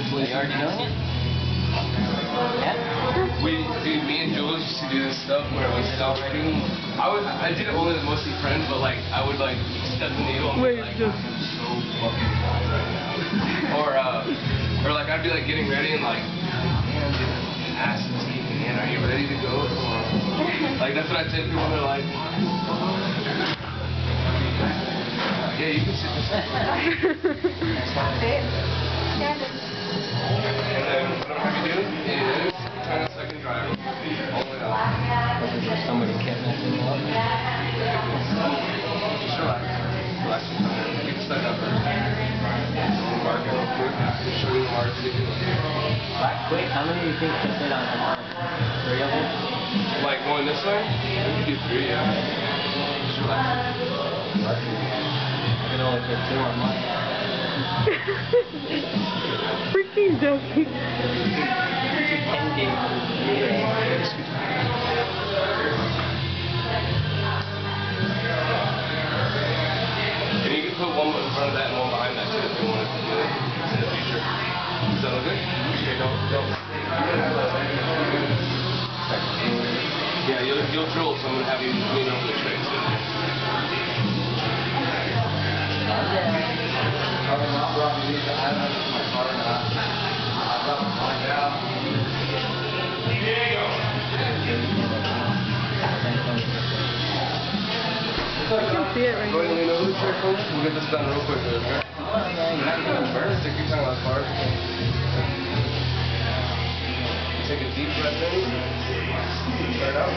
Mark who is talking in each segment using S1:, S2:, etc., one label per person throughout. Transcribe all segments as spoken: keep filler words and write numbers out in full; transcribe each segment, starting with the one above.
S1: Well, you already know? Yeah?
S2: We, dude, me and Jules used to do this stuff where we stop writing. I would, I did it only with mostly friends, but like, I would like step the needle and be like,
S3: just...
S2: I'm so fucking tired right now. Or, uh, or like, I'd be like getting ready and like, man, dude, ass is kicking in. Are you ready to go? Like, that's what I tell people. They're like, yeah, you can sit this way. And then what I'm going to do is turn a second driver all the way up.
S1: Somebody kept messing up.
S2: Just relax. Relax your time. Get stuck up first. Mark it real quick. Show you the marks.
S1: Right, quick, how many do you think can fit on the arm? Three of them?
S2: Like going this way? You can do three, yeah. Just relax.
S1: I can only fit two on mine.
S3: Freaking Duffy.
S1: ten games.
S2: And you can put one in front of that and one behind that too if you wanted to do it in the future. Does that look good? Okay, don't, don't. Yeah, you'll, you'll drill, so I'm going to have you lean over the tray too.
S3: I can see it right
S2: Go ahead and
S3: now.
S2: lean over the tray for me. We'll get this done real quick, okay? Stick your tongue out hard. Take a deep breath in. Start out.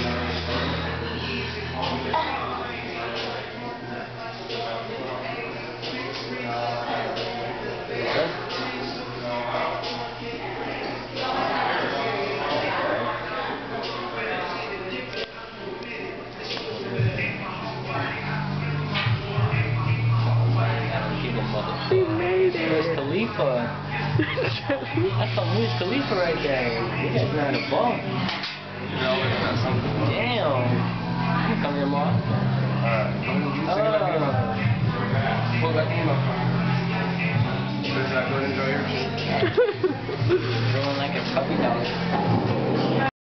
S3: She made it.
S1: Wiz Khalifa. That's some Wiz Khalifa right there. You guys know how to ball.
S2: You always got something.
S1: Damn. Come here, Mom.
S2: Alright.
S1: Oh.
S2: Pull that game up. Good job. Go ahead and enjoy yours.
S1: Rolling like a puppy dog.